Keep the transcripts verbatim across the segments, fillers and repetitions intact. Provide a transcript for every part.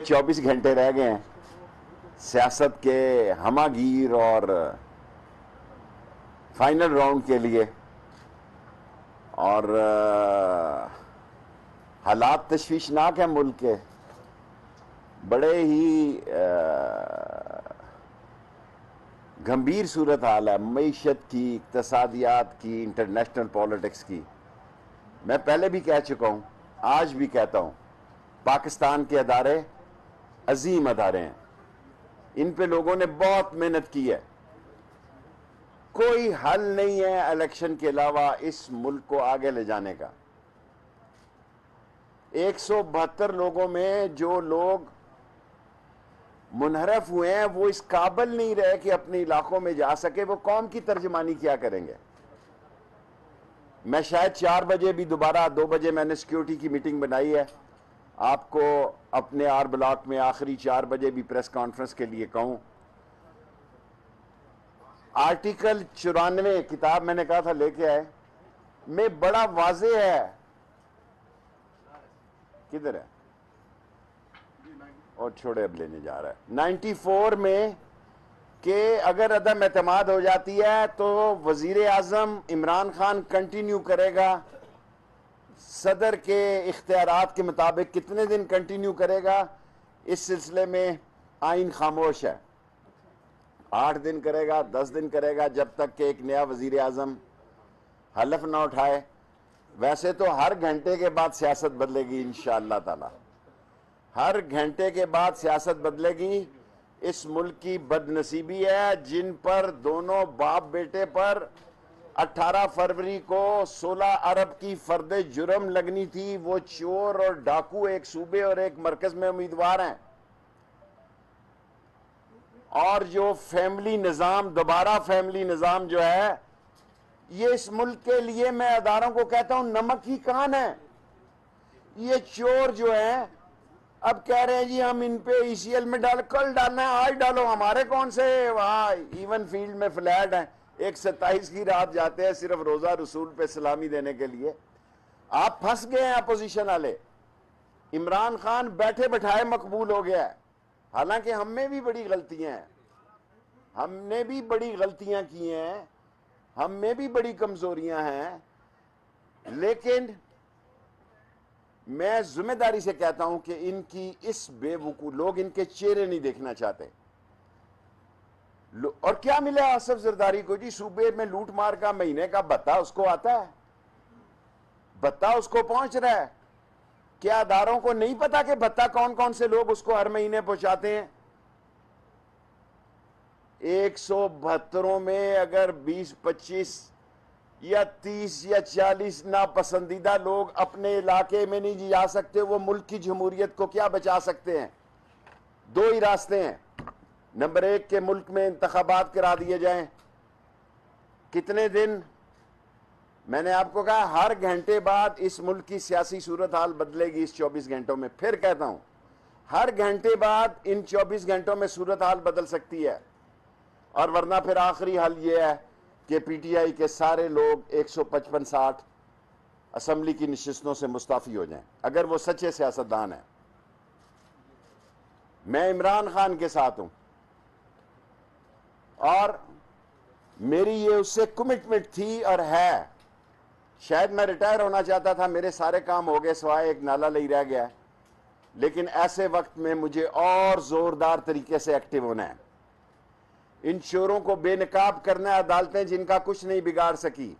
चौबीस घंटे रह गए हैं सियासत के हमागीर और फाइनल राउंड के लिए, और हालात तशवीशनाक हैं मुल्क के। बड़े ही गंभीर सूरत हाल है मईशत की, इक्तसादियात की, इंटरनेशनल पॉलिटिक्स की। मैं पहले भी कह चुका हूं, आज भी कहता हूं, पाकिस्तान के अदारे अजीम अदारे हैं, इन पे लोगों ने बहुत मेहनत की है। कोई हल नहीं है इलेक्शन के अलावा इस मुल्क को आगे ले जाने का। एक सौ बहत्तर लोगों में जो लोग मुनहरफ हुए हैं वो इस काबिल नहीं रहे कि अपने इलाकों में जा सके, वो कौम की तर्जमानी क्या करेंगे। मैं शायद चार बजे भी दोबारा, दो बजे मैंने सिक्योरिटी की मीटिंग बनाई है, आपको अपने आर ब्लॉक में आखिरी चार बजे भी प्रेस कॉन्फ्रेंस के लिए कहूं। आर्टिकल चौरानवे किताब मैंने कहा था लेके आए, में बड़ा वाजे है, किधर है और छोड़े अब लेने जा रहा है, चौरानवे में कि अगर अदम एतमाद हो जाती है तो वजीर आजम इमरान खान कंटिन्यू करेगा, सदर के इख्तियारात के मुताबिक कितने दिन कंटिन्यू करेगा इस सिलसिले में आइन खामोश है। आठ दिन करेगा, दस दिन करेगा, जब तक कि एक नया वजीर आजम हलफ ना उठाए। वैसे तो हर घंटे के बाद सियासत बदलेगी इंशाअल्लाह ताला, हर घंटे के बाद सियासत बदलेगी। इस मुल्क की बदनसीबी है जिन पर दोनों बाप बेटे पर अठारह फरवरी को सोलह अरब की फर्द जुर्म लगनी थी। वो चोर और डाकू एक सूबे और एक मरकज में उम्मीदवार हैं, और जो फैमिली निजाम, दोबारा फैमिली निजाम जो है, ये इस मुल्क के लिए मैं अदारों को कहता हूं नमक ही कान है। ये चोर जो है अब कह रहे हैं जी हम इन पे ईसीएल में डाल, कल डालना है, आज डालो। हमारे कौन से वहां इवन फील्ड में फ्लैट हैं, एक सत्ताईस की रात जाते हैं सिर्फ रोजा रसूल पे सलामी देने के लिए। आप फंस गए हैं अपोजिशन वाले। इमरान खान बैठे बैठाए मकबूल हो गया है, हालांकि हम में भी बड़ी गलतियां हैं, हमने भी बड़ी गलतियां की हैं, हम में भी बड़ी कमजोरियां हैं, लेकिन मैं जिम्मेदारी से कहता हूं कि इनकी इस बेवकूफ, लोग इनके चेहरे नहीं देखना चाहते। और क्या मिला आसिफ जरदारी को जी, सूबे में लूट मार का महीने का भत्ता उसको आता है, भत्ता उसको पहुंच रहा है। क्या अदारों को नहीं पता कि भत्ता कौन कौन से लोग उसको हर महीने पहुंचाते हैं? एक सौ बहत्तरों में अगर बीस पच्चीस या तीस या चालीस नापसंदीदा लोग अपने इलाके में नहीं जा सकते, वो मुल्क की जमहूरियत को क्या बचा सकते हैं? दो ही रास्ते हैं। नंबर एक के मुल्क में इंतखाबात करा दिए जाएं। कितने दिन? मैंने आपको कहा हर घंटे बाद इस मुल्क की सियासी सूरत हाल बदलेगी इस चौबीस घंटों में। फिर कहता हूं, हर घंटे बाद इन चौबीस घंटों में सूरत हाल बदल सकती है, और वरना फिर आखिरी हल यह है कि पीटीआई के सारे लोग एक सौ पचपन साठ असम्बली की नशिस्तों से मुस्ताफी हो जाएं, अगर वो सच्चे सियासतदान हैं। मैं इमरान खान के साथ हूं, और मेरी ये उससे कमिटमेंट थी और है। शायद मैं रिटायर होना चाहता था, मेरे सारे काम हो गए सिवाय एक नाला ले रह गया, लेकिन ऐसे वक्त में मुझे और जोरदार तरीके से एक्टिव होना है। इन चोरों को बेनकाब करना है। अदालतें जिनका कुछ नहीं बिगाड़ सकी,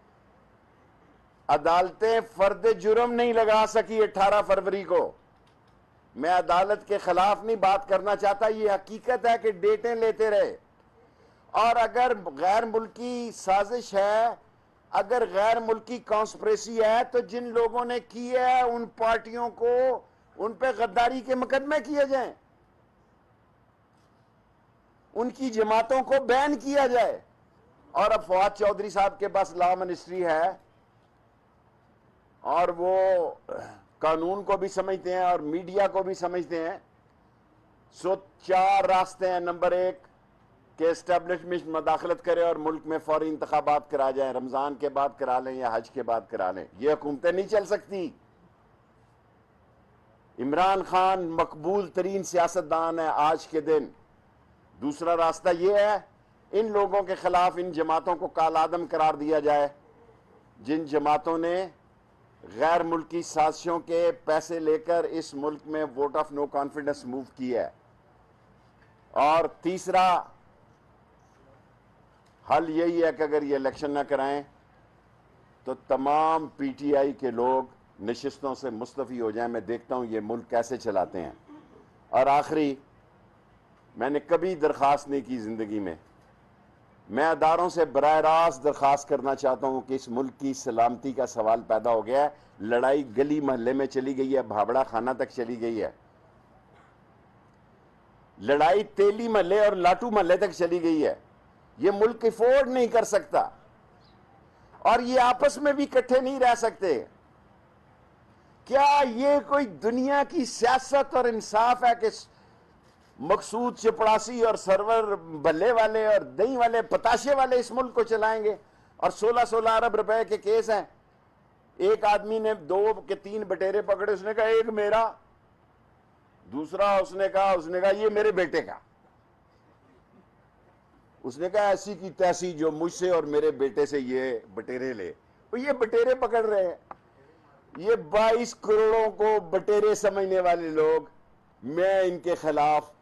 अदालतें फर्द जुर्म नहीं लगा सकी अठारह फरवरी को। मैं अदालत के खिलाफ नहीं बात करना चाहता, यह हकीकत है कि डेटें लेते रहे। और अगर गैर मुल्की साजिश है, अगर गैर मुल्की कॉन्स्पिरेसी है, तो जिन लोगों ने की है उन पार्टियों को, उन पे गद्दारी के मुकदमे किए जाएं, उनकी जमातों को बैन किया जाए। और अब फवाद चौधरी साहब के पास लॉ मिनिस्ट्री है, और वो कानून को भी समझते हैं और मीडिया को भी समझते हैं। सो चार रास्ते हैं। नंबर एक कि एस्टेब्लिशमेंट मदाखलत करे और मुल्क में फौरी इंतखाबात करा जाए, रमजान के बाद करा लें या हज के बाद करा लें। ये हुकूमतें नहीं चल सकती। इमरान खान मकबूल तरीन सियासतदान है आज के दिन। दूसरा रास्ता यह है, इन लोगों के खिलाफ इन जमातों को कालादम करार दिया जाए, जिन जमातों ने गैर मुल्की साजिशों के पैसे लेकर इस मुल्क में vote of no confidence move किया है। और तीसरा हल यही है कि अगर ये इलेक्शन ना कराएं तो तमाम पीटीआई के लोग नशिस्तों से मुस्तफ़ी हो जाएं। मैं देखता हूं ये मुल्क कैसे चलाते हैं। और आखिरी, मैंने कभी दरख्वास्त नहीं की ज़िंदगी में, मैं अदारों से बराह रास्त दरख्वास्त करना चाहता हूं कि इस मुल्क की सलामती का सवाल पैदा हो गया है। लड़ाई गली महल्ले में चली गई है, भाबड़ा खाना तक चली गई है, लड़ाई तेली महल्ले और लाटू महल्ले तक चली गई है। ये मुल्क अफोर्ड नहीं कर सकता और ये आपस में भी इकट्ठे नहीं रह सकते। क्या ये कोई दुनिया की सियासत और इंसाफ है कि मकसूद चपड़ासी और सरवर बल्ले वाले और दही वाले पताशे वाले इस मुल्क को चलाएंगे? और सोलह सोलह अरब रुपए के केस हैं। एक आदमी ने दो के तीन बटेरे पकड़े, उसने कहा एक मेरा, दूसरा उसने कहा उसने कहा ये मेरे बेटे का। उसने कहा ऐसी की तैसी जो मुझसे और मेरे बेटे से ये बटेरे ले। तो ये बटेरे पकड़ रहे हैं, ये बाईस करोड़ों को बटेरे समझने वाले लोग। मैं इनके खिलाफ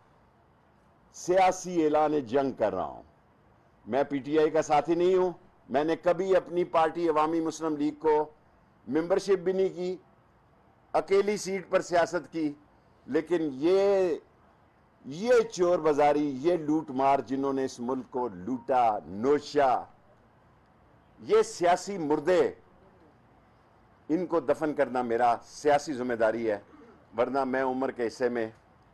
सियासी ऐलान जंग कर रहा हूं। मैं पीटीआई का साथी नहीं हूं। मैंने कभी अपनी पार्टी अवामी मुस्लिम लीग को मेंबरशिप भी नहीं की, अकेली सीट पर सियासत की। लेकिन ये ये चोर बाजारी, ये लूट मार जिन्होंने इस मुल्क को लूटा नोशा, ये सियासी मुर्दे, इनको दफन करना मेरा सियासी जिम्मेदारी है। वरना मैं उम्र के हिस्से में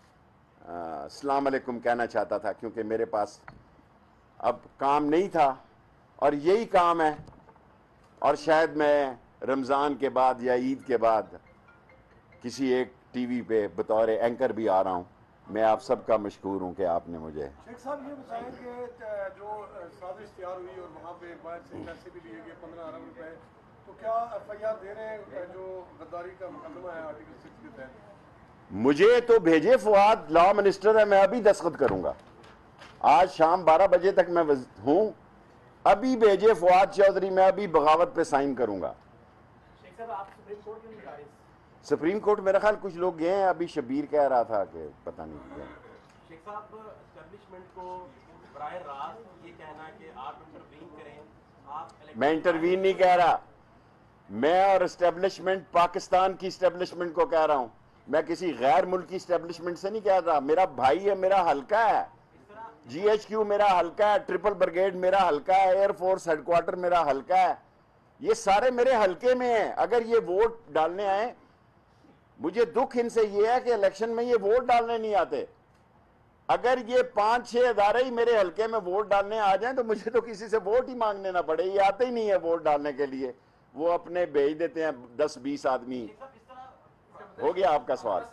अस्सलाम वालेकुम कहना चाहता था, क्योंकि मेरे पास अब काम नहीं था और यही काम है। और शायद मैं रमज़ान के बाद या ईद के बाद किसी एक टीवी पे बतौर एंकर भी आ रहा हूं। मैं आप सबका मशकूर हूं कि आपने मुझे। शेख साहब ये बताएं कि जो साजिश तैयार हुई और वहाँ पे बाहर से पैसे भी लिए गए पंद्रह अरब रुपए, तो क्या एफ आई आर दे रहे हैं जो गद्दारी का मुकदमा है आर्टिकल सिक्स के तहत? मुझे तो भेजे, फुआद लॉ मिनिस्टर है, मैं अभी दस्तखत करूंगा। आज शाम बारह बजे तक मैं हूं, अभी भेजे फुआद चौधरी, मैं अभी बगावत पे साइन करूंगा। शेख साहब आप सुप्रीम कोर्ट क्यों नहीं जा रहे? सुप्रीम कोर्ट मेरा ख्याल कुछ लोग गए हैं, अभी शबीर कह रहा था कि पता नहीं गया। शेख साहब, एस्टेब्लिशमेंट को बराह रास्त ये कहना कि आप इंटरवीन करें, आप मैं इंटरवीन नहीं कह रहा, मैं और एस्टेब्लिशमेंट पाकिस्तान की एस्टेब्लिशमेंट को कह रहा हूं। मैं किसी गैर मुल्की एस्टेब्लिशमेंट से नहीं कह रहा। मेरा भाई है, मेरा हल्का है, जीएचक्यू मेरा हल्का है, ट्रिपल ब्रिगेड मेरा हल्का है, एयरफोर्स हेडक्वार्टर मेरा हल्का है, ये सारे मेरे हल्के में हैं। अगर ये वोट डालने आए, मुझे दुख इनसे ये है कि इलेक्शन में ये वोट डालने नहीं आते। अगर ये पांच छह अदारे ही मेरे हल्के में वोट डालने आ जाएं तो मुझे तो किसी से वोट ही मांगने ना पड़े। ये आते ही नहीं है वोट डालने के लिए, वो अपने भेज देते हैं दस बीस आदमी। हो गया आपका सवाल।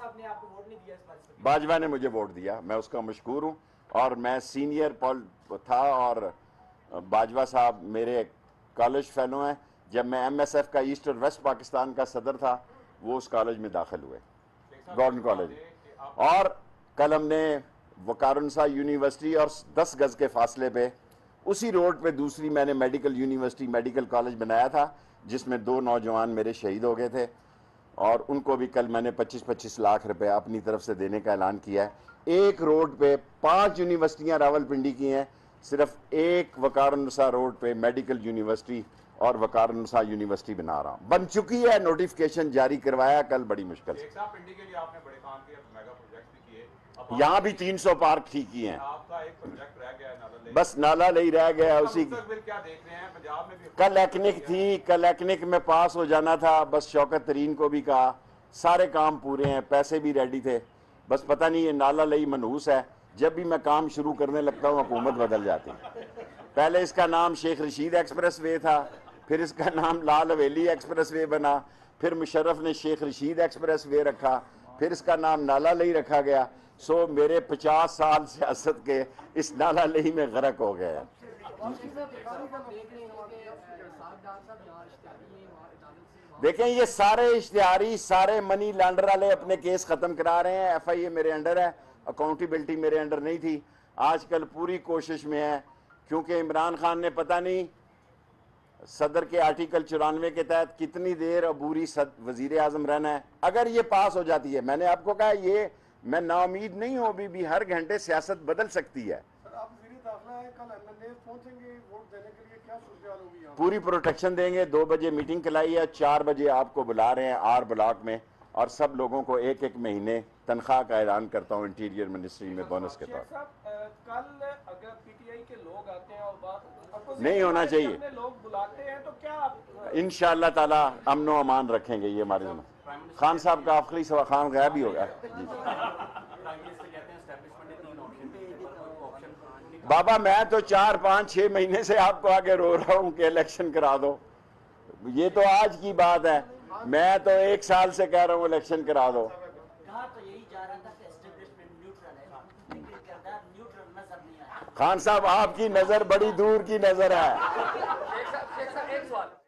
बाजवा ने मुझे वोट दिया, मैं उसका मशकूर हूं। और मैं सीनियर पॉल था और बाजवा साहब मेरे कॉलेज फेलो हैं। जब मैं एमएसएफ का ईस्ट और वेस्ट पाकिस्तान का सदर था, वो उस कॉलेज में दाखिल हुए, गवर्नमेंट कॉलेज। और कल हमने वकारुनसा यूनिवर्सिटी और दस गज के फासले पे उसी रोड पे दूसरी मैंने मेडिकल यूनिवर्सिटी मेडिकल कॉलेज बनाया था, जिसमें दो नौजवान मेरे शहीद हो गए थे। और उनको भी कल मैंने पच्चीस पच्चीस लाख रुपए अपनी तरफ से देने का ऐलान किया है। एक रोड पे पांच यूनिवर्सिटियां रावलपिंडी की हैं, सिर्फ एक वकारुनसा रोड पे मेडिकल यूनिवर्सिटी और वकारुनसा यूनिवर्सिटी बना रहा हूं। बन चुकी है, नोटिफिकेशन जारी करवाया कल बड़ी मुश्किल से। पिंडी के लिए आपने बड़े काम किए, मेगा प्रोजेक्ट भी किए, यहाँ भी तीन सौ पार्क ठीक किए हैं। आपका एक प्रोजेक्ट रह गया है नाला ले। बस नाला ले ही रह गया है। उसी क्या देख रहे हैं पंजाब में भी? कल एक्निक थी, कल एक्निक में पास हो जाना था, बस शौकत तरीन को भी कहा, सारे काम पूरे हैं, पैसे भी रेडी थे, बस पता नहीं ये नाला लई मनहूस है। जब भी मैं काम शुरू करने लगता हूँ हुकूमत बदल जाती है। पहले इसका नाम शेख रशीद एक्सप्रेस वे था, फिर इसका नाम लाल हवेली एक्सप्रेस वे बना, फिर मुशर्रफ ने शेख रशीद एक्सप्रेस वे रखा, फिर इसका नाम नाला लई रखा गया। सो मेरे पचास साल सियासत के इस नाला लई में गरक हो गए हैं। देखें ये सारे इश्तिहारी, सारे मनी लॉन्डर वाले अपने केस खत्म करा रहे हैं। एफ आई ए मेरे अंडर है, अकाउंटेबिलिटी मेरे अंडर नहीं थी, आजकल पूरी कोशिश में है, क्योंकि इमरान खान ने पता नहीं सदर के आर्टिकल चौरानवे के तहत कितनी देर अबूरी वजीर आजम रहना है। अगर ये पास हो जाती है, मैंने आपको कहा ये मैं नाउमीद नहीं हूं, अभी भी हर घंटे सियासत बदल सकती है। सर आप वज़ीर दाखिला है, कल एम एन ए पहुंचेंगे वोट देने के लिए, क्या सूरत होगी यहाँ? पूरी प्रोटेक्शन देंगे। दो बजे मीटिंग कराई है, चार बजे आपको बुला रहे हैं आर ब्लॉक में, और सब लोगों को एक एक महीने तनख्वाह का ऐलान करता हूँ इंटीरियर मिनिस्ट्री में बोनस के तौर। कल अगर पीटीआई के लोग आते हैं और बात नहीं होना चाहिए, लोग बुलाते हैं, तो क्या इंशाअल्लाह ताला अमन व अमान रखेंगे ये हमारे जमा। खान साहब का आखिरी सवा खान गायब ही होगा जी। बाबा मैं तो चार पाँच छह महीने से आपको आगे रो रहा हूँ कि इलेक्शन करा दो, ये तो आज की बात है, मैं तो एक साल से कह रहा हूँ इलेक्शन करा दो। कहा तो यही जा रहा था कि एस्टेब्लिशमेंट न्यूट्रल है, लेकिन किरदार न्यूट्रल नजर नहीं आया। खान साहब आपकी नजर बड़ी दूर की नजर है। एक सवाल